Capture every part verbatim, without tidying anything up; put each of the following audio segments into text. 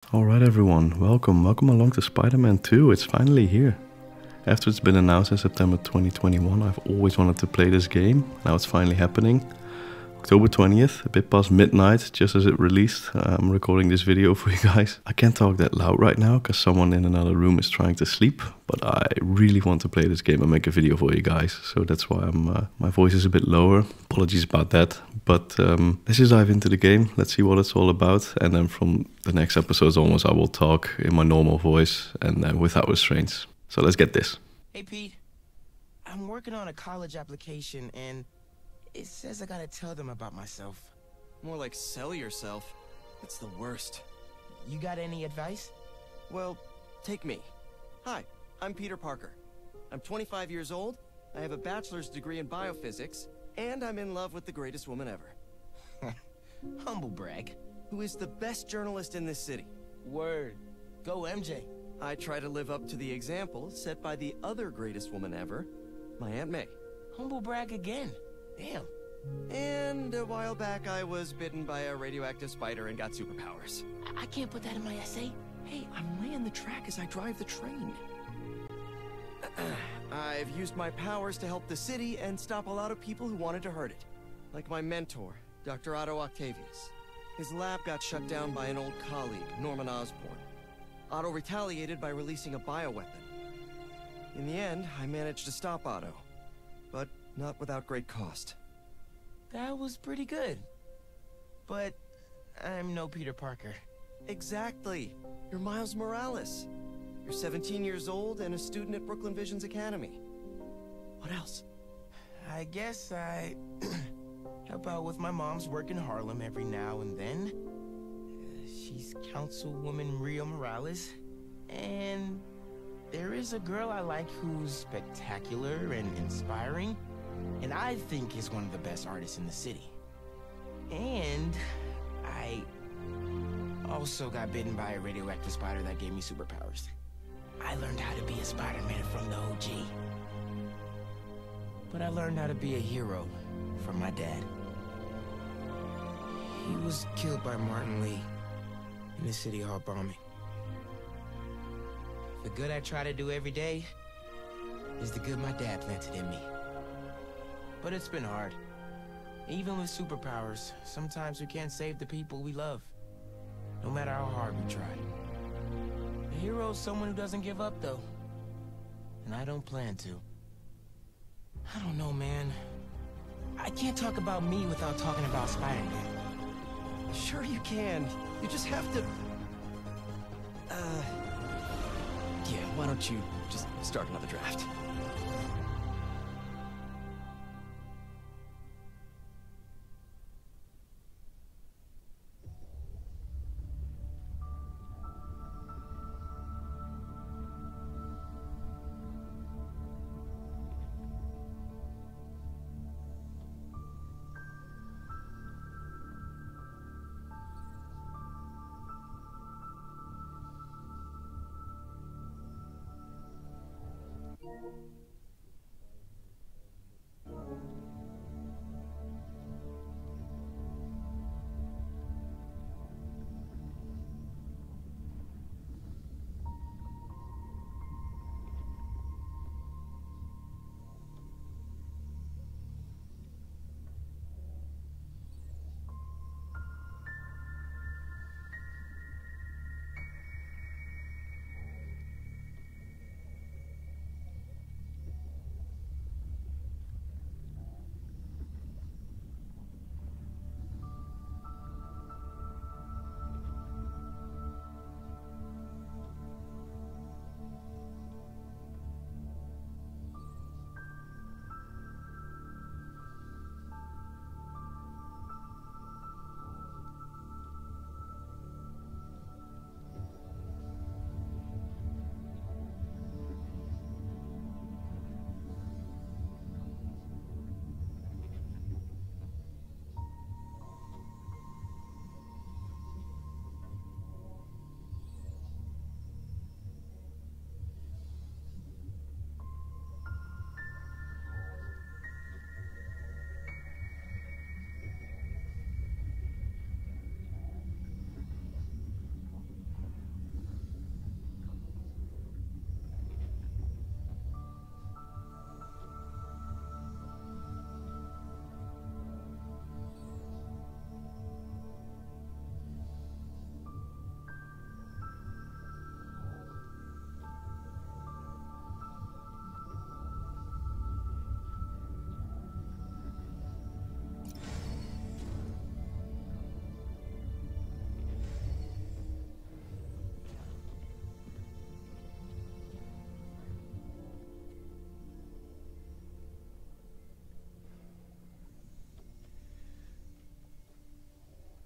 Alright everyone, welcome, welcome along to Spider-Man two, it's finally here. After it's been announced in September twenty twenty-one, I've always wanted to play this game, now it's finally happening. October twentieth, a bit past midnight, just as it released, uh, I'm recording this video for you guys. I can't talk that loud right now, because someone in another room is trying to sleep, but I really want to play this game and make a video for you guys, so that's why I'm, uh, my voice is a bit lower. Apologies about that, but um, let's just dive into the game, let's see what it's all about, and then from the next episodes onwards I will talk in my normal voice and uh, without restraints. So let's get this. Hey Pete, I'm working on a college application and it says I gotta tell them about myself. More like sell yourself. It's the worst. You got any advice? Well, take me. Hi, I'm Peter Parker. I'm twenty-five years old, I have a bachelor's degree in biophysics, and I'm in love with the greatest woman ever. Humble brag. Who is the best journalist in this city. Word. Go M J. I try to live up to the example set by the other greatest woman ever, my Aunt May. Humble brag again. Damn. And a while back I was bitten by a radioactive spider and got superpowers. I, I can't put that in my essay. Hey, I'm laying the track as I drive the train. I've used my powers to help the city and stop a lot of people who wanted to hurt it. Like my mentor, Doctor Otto Octavius. His lab got shut down by an old colleague, Norman Osborn. Otto retaliated by releasing a bioweapon. In the end, I managed to stop Otto, but not without great cost. That was pretty good. But I'm no Peter Parker. Exactly. You're Miles Morales. You're seventeen years old and a student at Brooklyn Visions Academy. What else? I guess I help out with my mom's work in Harlem every now and then. Uh, she's Councilwoman Rio Morales. And there is a girl I like who's spectacular and inspiring, and I think is one of the best artists in the city. And I also got bitten by a radioactive spider that gave me superpowers. I learned how to be a Spider-Man from the O G. But I learned how to be a hero from my dad. He was killed by Martin Lee in the City Hall bombing. The good I try to do every day is the good my dad planted in me. But it's been hard. Even with superpowers, sometimes we can't save the people we love, no matter how hard we try. A hero is someone who doesn't give up, though. And I don't plan to. I don't know, man. I can't talk about me without talking about Spider-Man. Sure you can. You just have to... Uh... Yeah, why don't you just start another draft?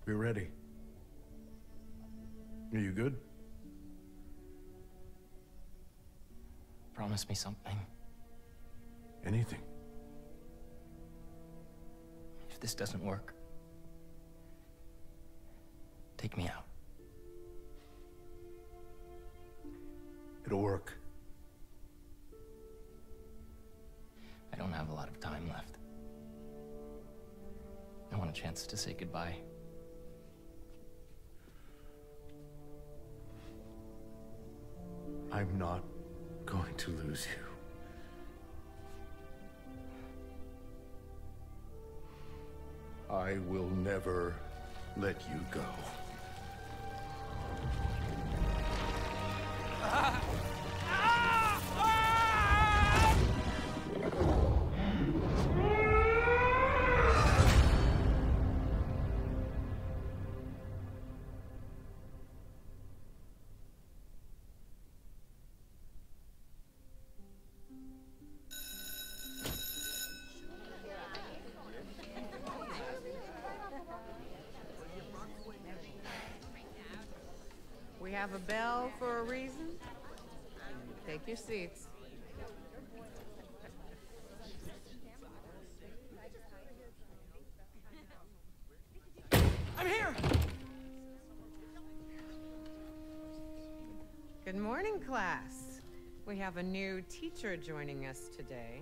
We're ready. Are you good? Promise me something. Anything. If this doesn't work, take me out. It'll work. I don't have a lot of time left. I want a chance to say goodbye. I'm not going to lose you. I will never let you go. Ah! We have a bell for a reason. Take your seats. I'm here! Good morning, class. We have a new teacher joining us today.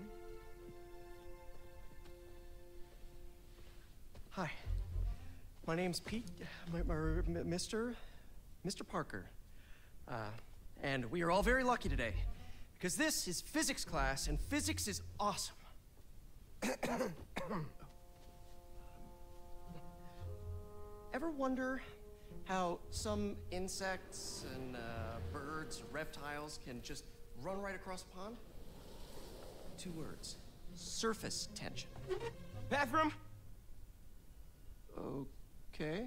Hi. My name's Pete. My, my, Mister Mister Parker. Uh, and we are all very lucky today, because this is physics class, and physics is awesome. Ever wonder how some insects and uh, birds, reptiles can just run right across a pond? Two words. Surface tension. Bathroom? Okay.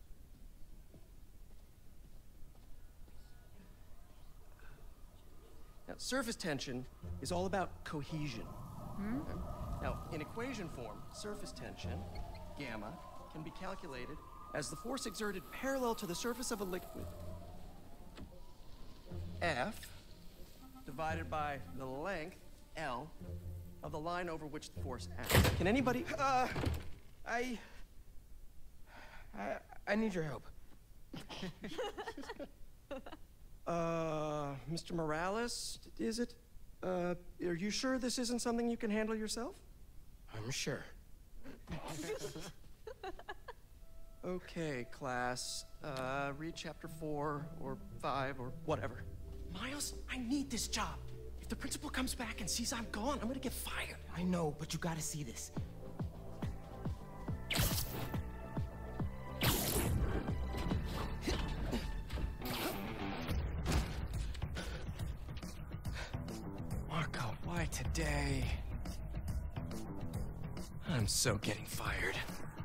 Now, surface tension is all about cohesion. Hmm? Now, in equation form, surface tension, gamma, can be calculated as the force exerted parallel to the surface of a liquid, F, divided by the length, L, of the line over which the force acts. Can anybody... Uh, I... I... I need your help. Uh, Mister Morales, is it? Uh, are you sure this isn't something you can handle yourself? I'm sure. Okay, class. Uh, read chapter four, or five, or whatever. Miles, I need this job. If the principal comes back and sees I'm gone, I'm gonna get fired. I know, but you gotta see this. Marco, why today? I'm so getting fired.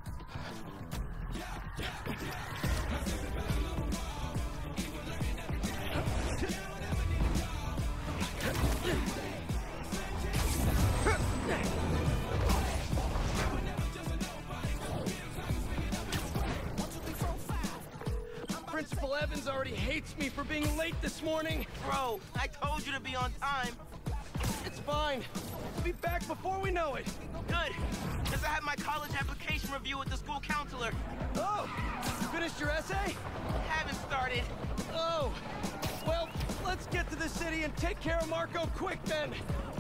Principal Evans already hates me for being late this morning. Bro, I told you to be on time. It's fine. We'll be back before we know it. Good, because I have my college application review with the school counselor. Oh, you finished your essay? Haven't started. Oh, well, let's get to the city and take care of Marco quick then.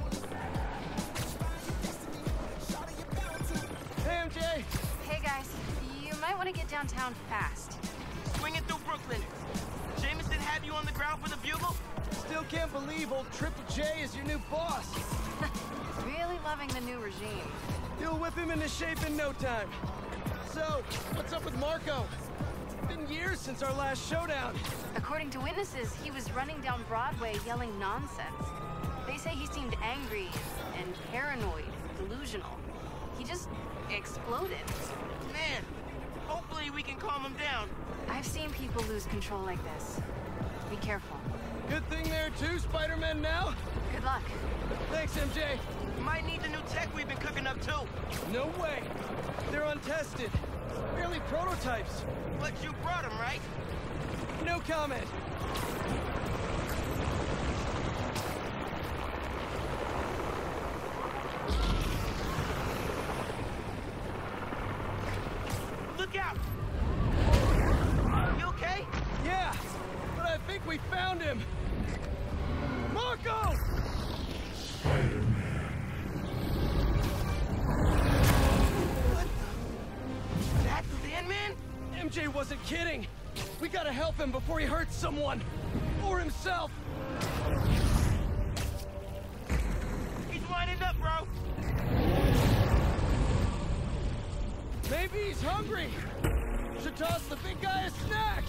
Hey, M J. Hey guys, you might want to get downtown fast. Swinging through Brooklyn. Jameson have you on the ground for the bugle? Still can't believe old Triple J is your new boss. Really loving the new regime. You'll whip him into shape in no time. So, what's up with Marco? It's been years since our last showdown. According to witnesses, he was running down Broadway yelling nonsense. They say he seemed angry and paranoid, delusional. He just exploded. Man, hopefully we can calm him down. I've seen people lose control like this. Be careful. Good thing there are two Spider-Men now. Good luck. Thanks, M J. Might need the new tech we've been cooking up too. No way. They're untested. Barely prototypes. But you brought him, right? No comment. Look out! You okay? Yeah, but I think we found him. Marco! That's Sandman? M J wasn't kidding. We gotta help him before he hurts someone. Or himself. He's winding up, bro. Maybe he's hungry. Should toss the big guy a snack.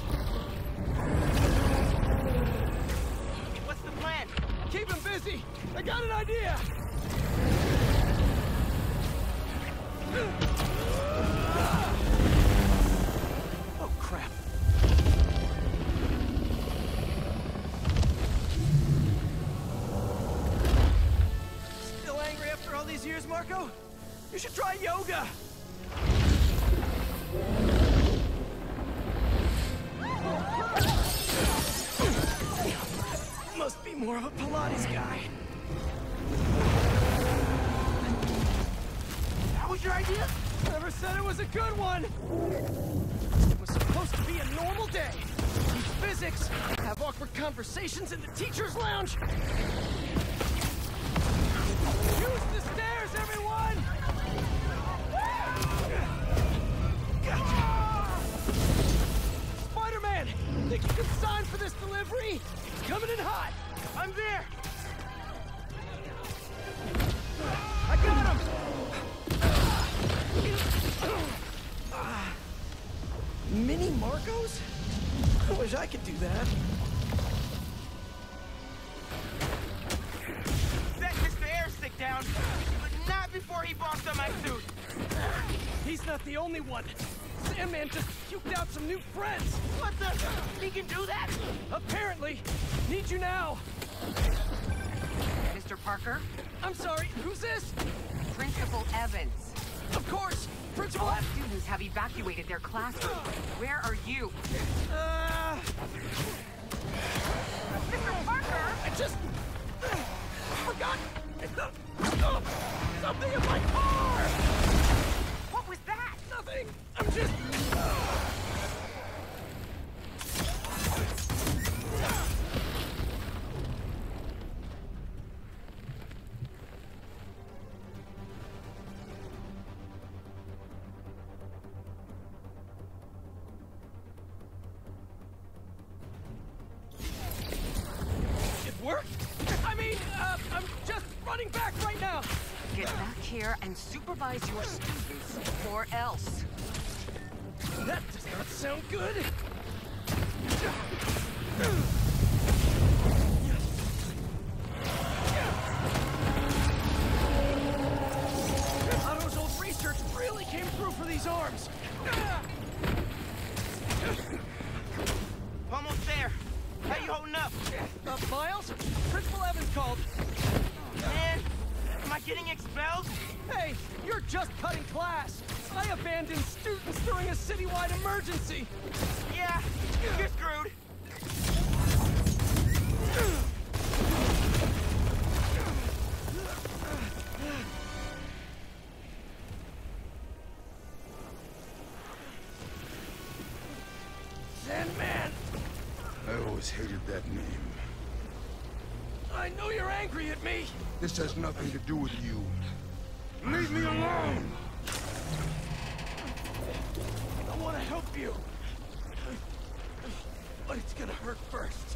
What's the plan? Keep him busy. I got an idea. Oh, crap. Still angry after all these years, Marco? You should try yoga. Must be more of a Pilates guy. That was your idea? Never said it was a good one. It was supposed to be a normal day. Teach physics, have awkward conversations in the teacher's lounge. Use the stairs, everyone! Spider-Man, think you can sign for this delivery? It's coming in hot. I'm there. I got him. Mini Marcos? I wish I could do that. Set Mister Airstick down, but not before he bombs on my suit. He's not the only one. Sandman just puked out some new friends. What the? He can do that? Apparently. Need you now. Mister Parker, I'm sorry, who's this? Principal Evans. Of course, Principal. All students have evacuated their classroom. Where are you? Uh, Mister Parker! I just uh, forgot uh, something in my car. What was that? Nothing. I'm just. Worked? I mean, uh, I'm just running back right now. Get back here and supervise your students, or else. That does not sound good. Otto's old research really came through for these arms. Almost there. How you holding up? Uh, Miles? Principal Evans called. Man, am I getting expelled? Hey, you're just cutting class. I abandoned students during a citywide emergency. Yeah, you're screwed. Sandman! I always hated that name. I know you're angry at me. This has nothing to do with you. Leave me alone! I want to help you. But it's gonna hurt first.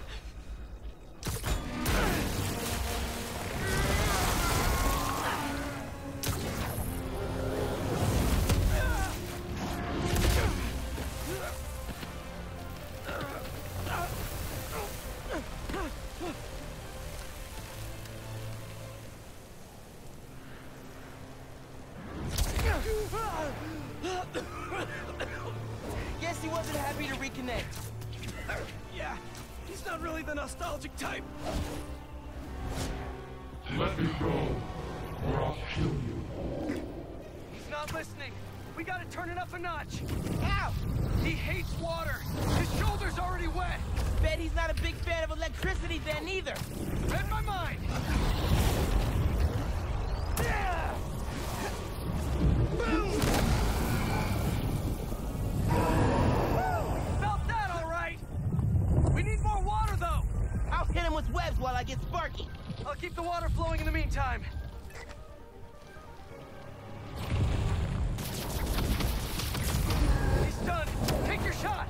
Guess he wasn't happy to reconnect. Yeah, he's not really the nostalgic type. Let me go, or I'll kill you. He's not listening. We gotta turn it up a notch. Ow! He hates water. His shoulder's already wet. Bet he's not a big fan of electricity then either. Read my mind. Yeah! Boom! Felt that all right. We need more water though. I'll hit him with webs while I get Sparky. I'll keep the water flowing in the meantime. He's done. Take your shot.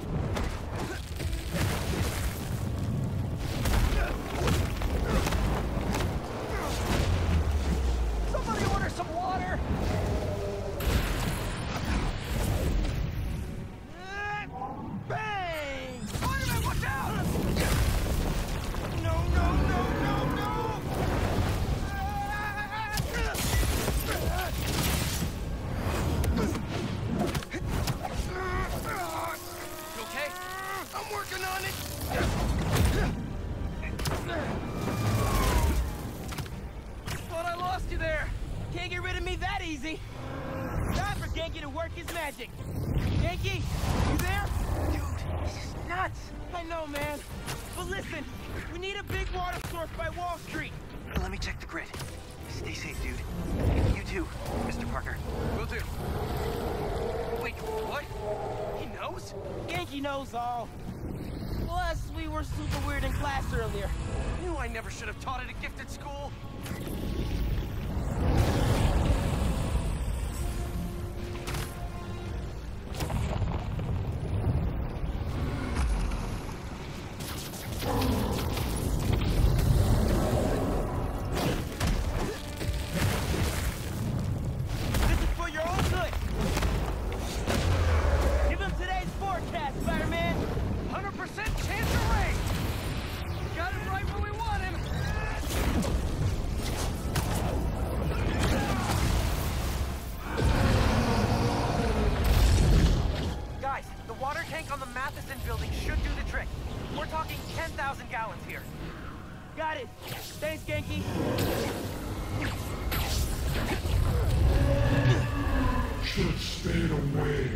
Somebody order some water. Bang! Spider-Man, watch out! No, no, no, no, no! You okay? I'm working on it! Thought I lost you there. Can't get rid of me that easy. Time for Genki to work his magic. Genki, you there? Dude, this is nuts. I know, man. But listen, we need a big water source by Wall Street. Let me check the grid. Stay safe, dude. You too, Mister Parker. Will do. Wait, what? He knows? Genki knows all. Plus, we were super weird in class earlier. Knew I never should have taught at a gifted school. This is for your own good. Give him today's forecast, Spider-Man. one hundred percent chance of rain. Got him right where we want him. Guys, the water tank on the Matheson building should do the trick. We're talking ten thousand gallons here. Got it. Thanks, Genki. Should have stayed away.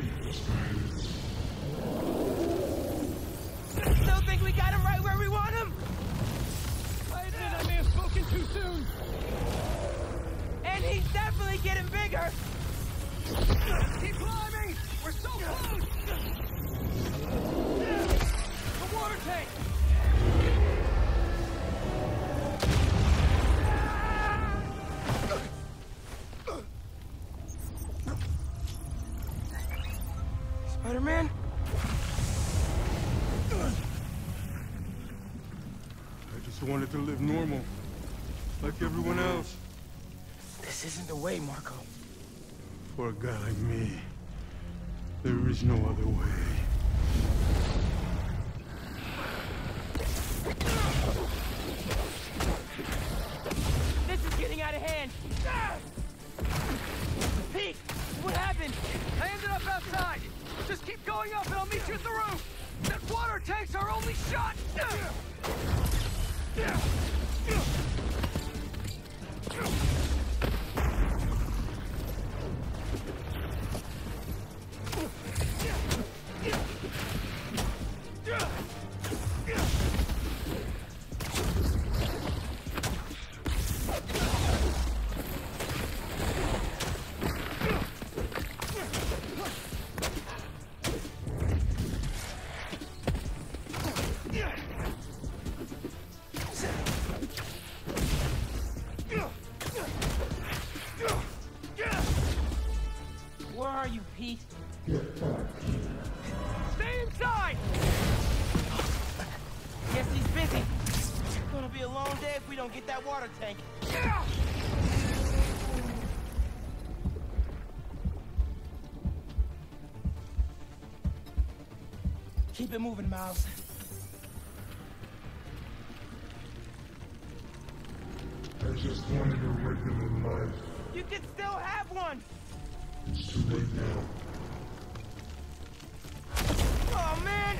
Still think we got him right where we want him? I admit I may have spoken too soon. And he's definitely getting bigger. Keep climbing! We're so close! The water tank! Spider-Man? I just wanted to live normal, like everyone else. This isn't the way, Marco. For a guy like me, there is no other way. This is getting out of hand. Pete, what happened? I ended up outside. Just keep going up and I'll meet you at the roof. That water tank's our only shot. Where are you, Pete? Stay inside! Guess he's busy. It's gonna be a long day if we don't get that water tank. Keep it moving, Miles. I just wanted a regular life. You can still have one! It's too late now. Oh, man!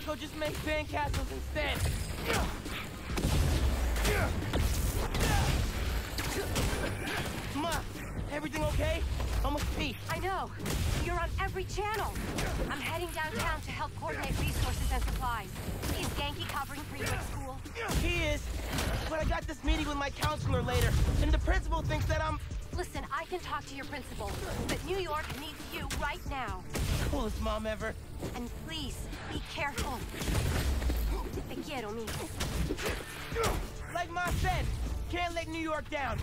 Marco just make sandcastles instead. Ma, everything okay? Almost pee. I know. You're on every channel. I'm heading downtown to help coordinate resources and supplies. Is Genki covering for you at school? He is. But I got this meeting with my counselor later, and the principal thinks that I'm... Listen, I can talk to your principal, but New York needs you right now. Coolest mom ever. And please, be careful. Te quiero, mijo. Like Ma said, can't let New York down.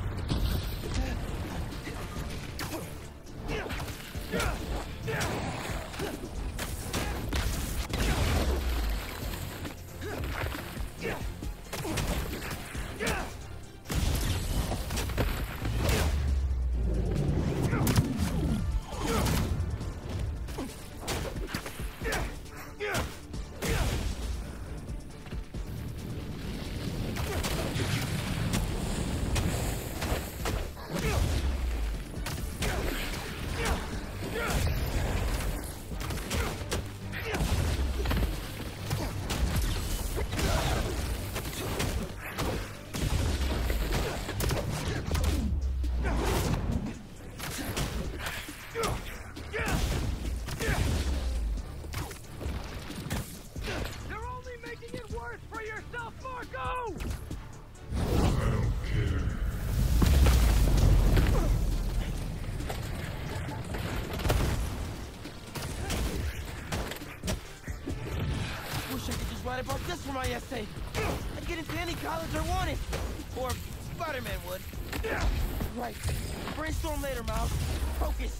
I brought this for my essay. I'd get into any college I wanted. Or Spider-Man would. Right. Brainstorm later, Miles. Focus.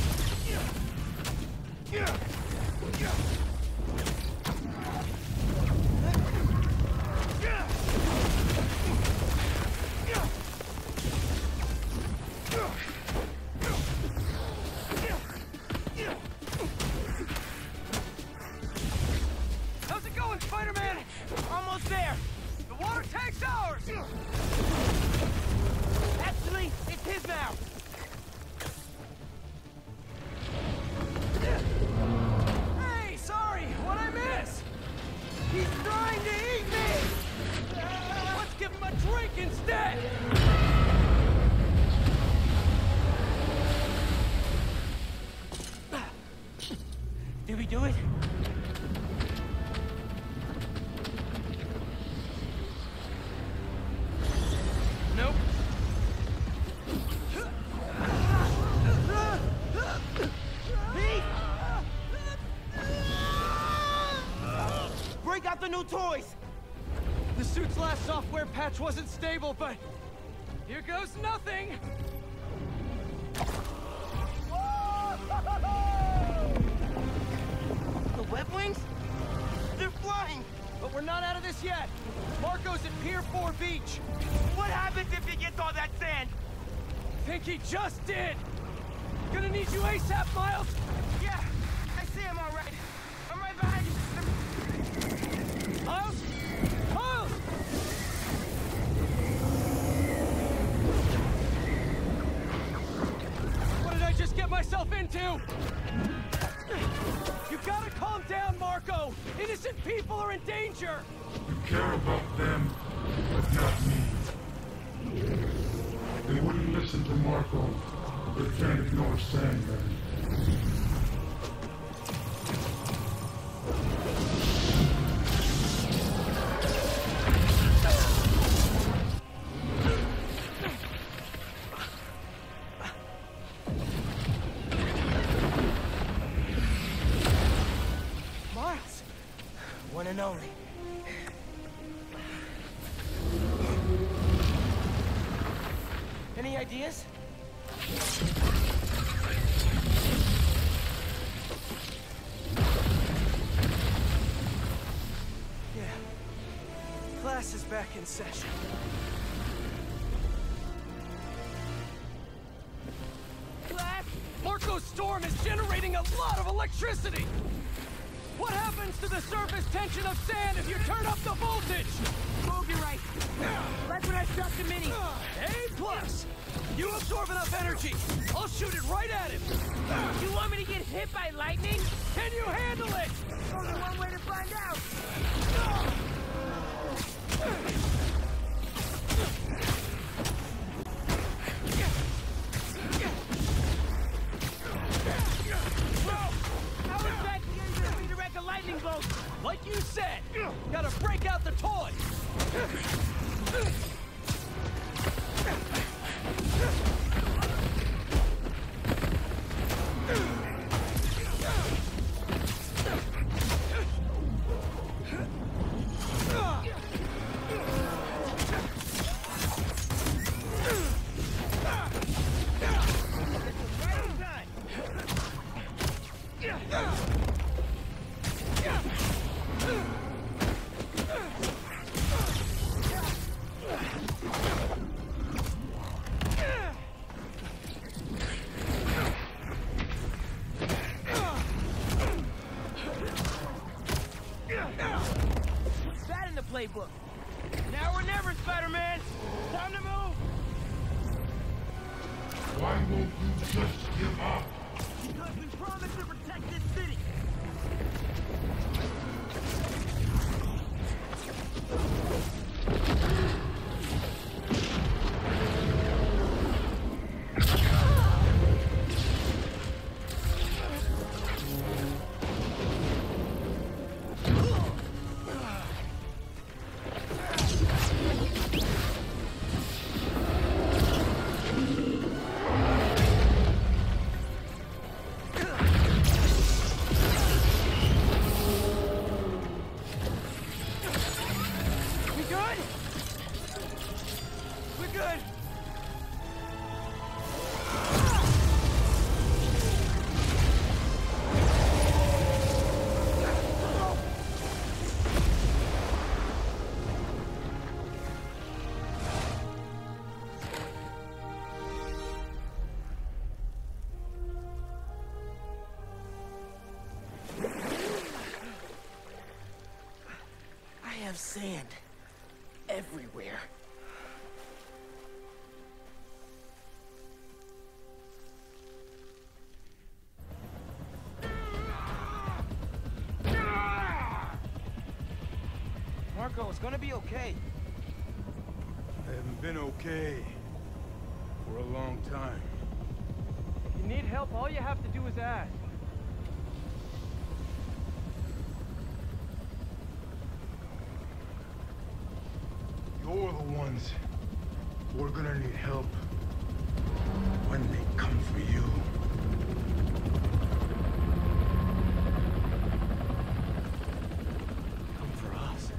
How's it going, Spider-Man? Almost there. The water tank's ours! Actually, it's his now. Hey, sorry, what'd I miss? He's trying to eat me! Let's give him a drink instead! Did we do it? Nope. Pete! Break out the new toys! The suit's last software patch wasn't stable, but here goes nothing! The web wings? They're flying! But we're not out of this yet. Marco's at Pier four Beach. What happens if he gets all that sand? Think he just did. Gonna need you ASAP, Miles. Yeah, I see him all right. I'm right behind you. Miles? Miles! What did I just get myself into? You gotta calm down, Marco! Innocent people are in danger! You care about them, but not me. They wouldn't listen to Marco, but they can't ignore Sandman. Miles! One and only. Any ideas? Yeah. Class is back in session. Class? Marco's storm is generating a lot of electricity! What happens to the surface tension of sand if you turn up the voltage? Move, you're right. Like when I shot the mini. A plus. You absorb enough energy. I'll shoot it right at him. You want me to get hit by lightning? Can you handle it? Only one way to find out. How exactly are you gonna redirect a lightning bolt? Like you said, gotta break out the toy. Playbook. Now or never, Spider-Man! Time to move! Why won't you just give up? Because we promised to protect this city! Have sand everywhere. Marco, it's gonna be okay. I haven't been okay for a long time. If you need help, all you have to do is ask. You're the ones who are gonna need help when they come for you. Come for us.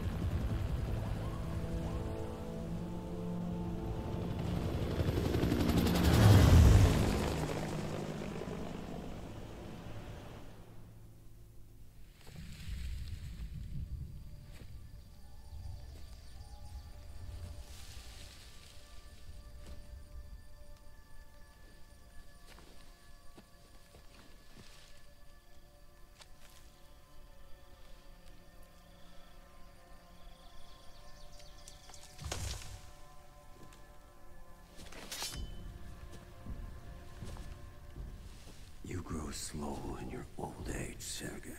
You grow slow in your old age, Sergei.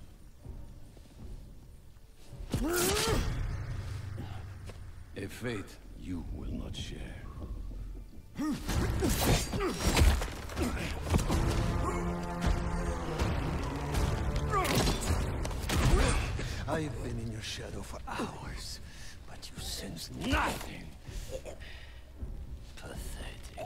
A fate you will not share. I've been in your shadow for hours, but you sense nothing. Pathetic.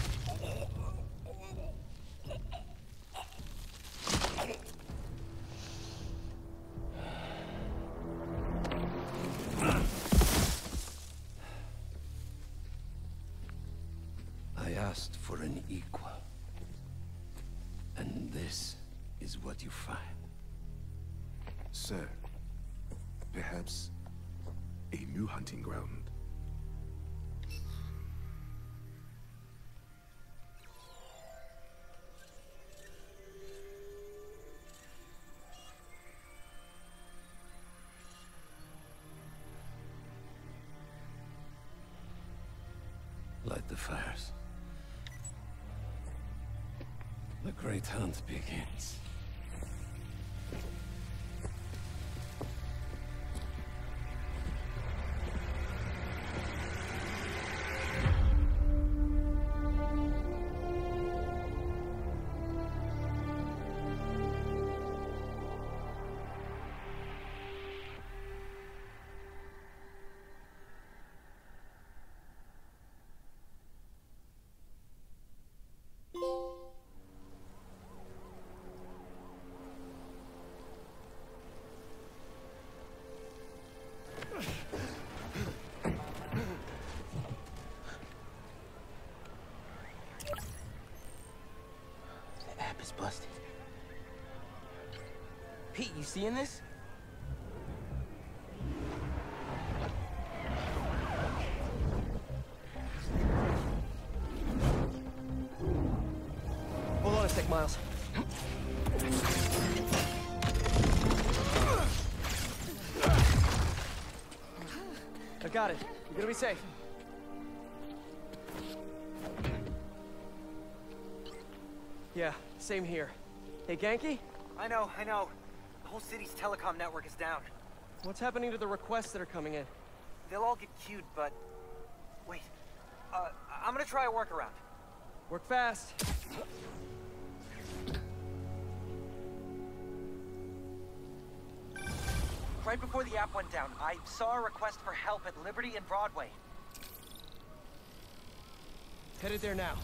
I asked for an equal. And this is what you find. Sir, perhaps a new hunting ground. Let the fires. The great hunt begins. Is busted. Pete, you seeing this? Hold on a sec, Miles. I got it. You're gonna be safe. Yeah, same here. Hey, Genki? I know, I know. The whole city's telecom network is down. What's happening to the requests that are coming in? They'll all get queued, but... Wait. Uh, I'm gonna try a workaround. Work fast. Right before the app went down, I saw a request for help at Liberty and Broadway. Headed there now.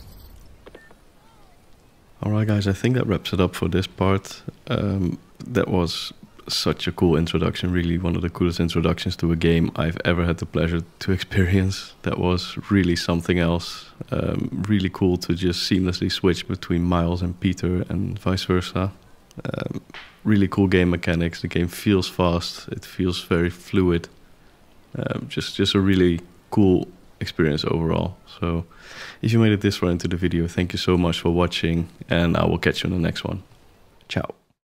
Alright guys, I think that wraps it up for this part. Um, that was such a cool introduction, really one of the coolest introductions to a game I've ever had the pleasure to experience. That was really something else. Um, really cool to just seamlessly switch between Miles and Peter and vice versa. Um, really cool game mechanics. The game feels fast, it feels very fluid. Um, just, just a really cool experience overall. So if you made it this far into the video, thank you so much for watching, and I will catch you in the next one. Ciao.